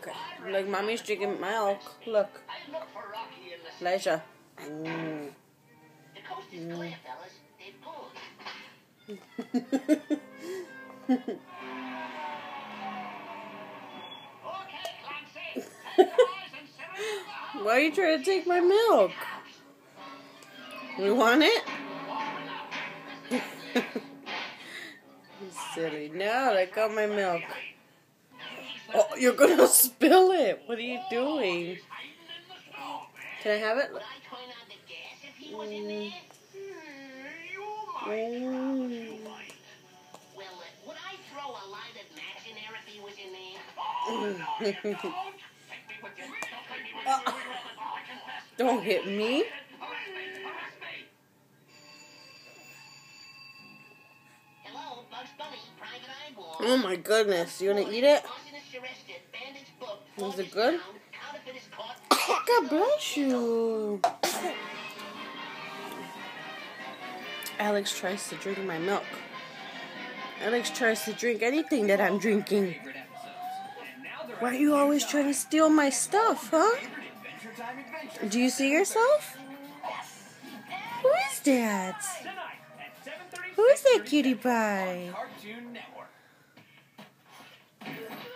milk. Like mommy's drinking milk. Look. Elijah. Why are you trying to take my milk? You want it? Silly. No, let go of my milk. Oh, you're gonna spill it. What are you doing? Can I have it? Don't hit me. Oh my goodness, you wanna eat it? Is it good? God bless you. Alex tries to drink my milk. Alex tries to drink anything that I'm drinking. Why are you always trying to steal my stuff, huh? Do you see yourself? Who is that? Who is that cutie pie?